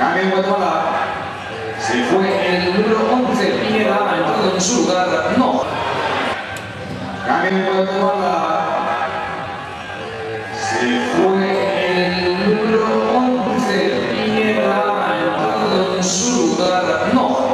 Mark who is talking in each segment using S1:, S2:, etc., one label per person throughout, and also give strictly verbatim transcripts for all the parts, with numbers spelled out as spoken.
S1: Cambio en Guatemala. Se fue el número once, Pineda, ha entrado en su lugar. No. Cambio en Guatemala. Se fue el número once, Pineda, ha entrado en su lugar. No.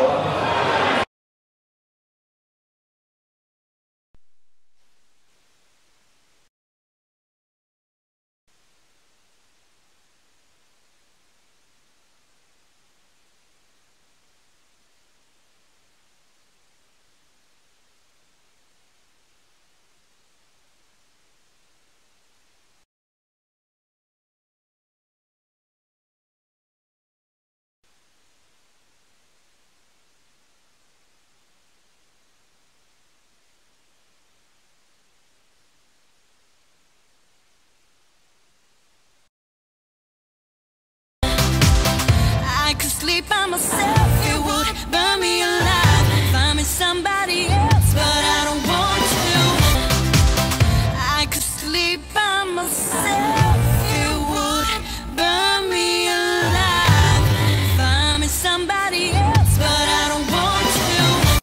S2: Sleep by myself, it would burn me alive. Find me somebody else, but I don't want to. I could sleep by myself, it would burn me alive. Find me somebody else, but I don't want to.